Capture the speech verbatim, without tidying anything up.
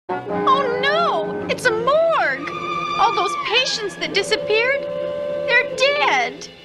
Oh no! It's a morgue! All those patients that disappeared, they're dead!